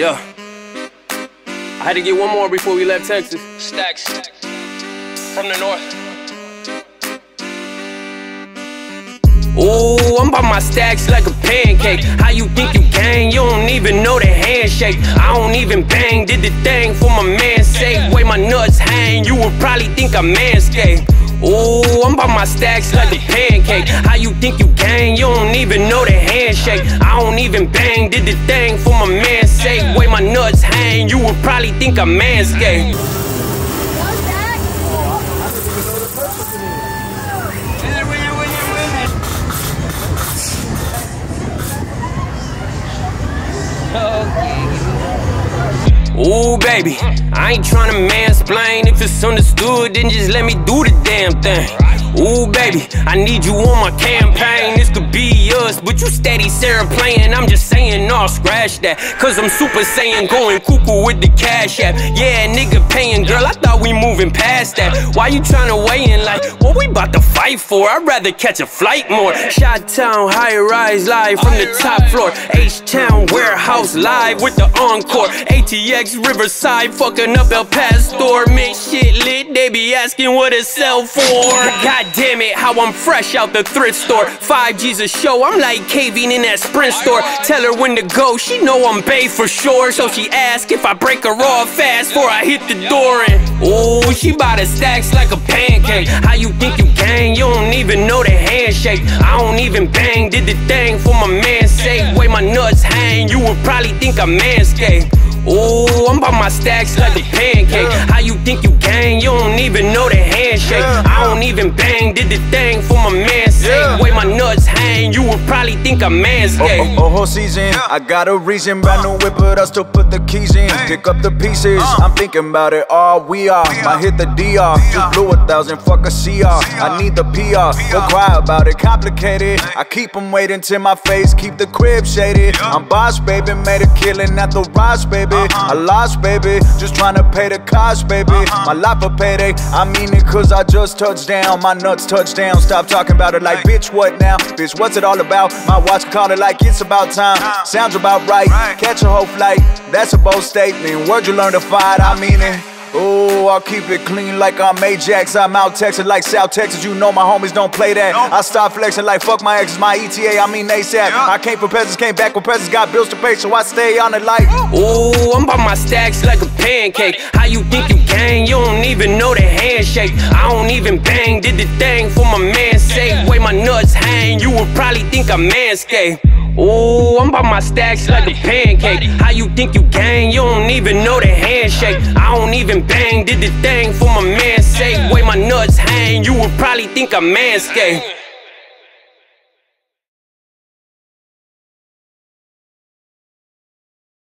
Yeah. I had to get one more before we left Texas. Stacks from the north. Ooh, I'm by my stacks like a pancake. How you think you gang? You don't even know the handshake. I don't even bang, did the thing for my man's sake. Way my nuts hang, you would probably think I'm manscaped. Ooh, I'm by my stacks like a pancake. How you think you gang? You don't even know the handshake. I don't even bang, did the thing for my man's sake. Way my nuts hang, you would probably think I'm manscaped. Ooh, baby, I ain't tryna mansplain. If it's understood, then just let me do the damn thing. Ooh, baby, I need you on my campaign. This could be us, but you steady Sarah playing. I'm just saying, no, scratch that. Cause I'm Super Saiyan going cuckoo with the cash app. Yeah, nigga paying, girl, I thought we moving past that. Why you tryna weigh in like, what we about to fight for? I'd rather catch a flight more. Shot-town, high-rise live from the top floor. H-Town, warehouse live with the encore. ATX, Riverside, fucking up El Pastor. Make shit lit, they be asking what it sell for. God damn it, how I'm fresh out the thrift store. 5G's a show, I'm like caving in that Sprint store. Tell her when to go, she know I'm bae for sure. So she ask if I break her off fast before I hit the door. And ooh, she bout to stacks like a pancake. How you think you gang? You don't even know the handshake. I don't even bang, did the thing for my man's sake. Way my nuts hang, you would probably think I'm manscaped. Ooh, I'm by my stacks like a pancake. How you think you gang? You don't even know the handshake. I don't even bang, did the thing for my man's sake. Way my nuts hang, you would probably think I'm manscaped. Whole season, I got a reason, brand new whip, but I still put the keys in. Pick up the pieces, I'm thinking about it all. We are, might hit the DR. Just blew 1,000, fuck a CR. I need the PR, go cry about it, complicated. I keep them waiting till my face, keep the crib shaded. I'm boss, baby, made a killing at the Ross, baby. I lost, baby, just trying to pay the cost, baby. My life a payday, I mean it cause I just touched down. My nuts touched down, stop talking about it like, bitch, what now? Bitch, what's it all about? My watch can call it like it's about time. Sounds about right, catch a whole flight. That's a bold statement, word you learn to fight, I mean it. Ooh, I'll keep it clean like I'm Ajax. I'm out Texas like South Texas. You know my homies don't play that. I stop flexing like fuck my exes, my ETA, I mean ASAP. I came for presents, came back with presents, got bills to pay, so I stay on it like. Ooh, I'm by my stacks like a pancake. How you think you gang? You don't even know the handshake. I don't even bang, did the thing for my man's sake. Way my nuts hang, you would probably think I'm manscaped. Ooh, I'm by my stacks like a pancake. How you think you gang? You don't even know the handshake. I don't even bang, did the thing for my man's sake. Way my nuts hang, you would probably think I'm manscaped.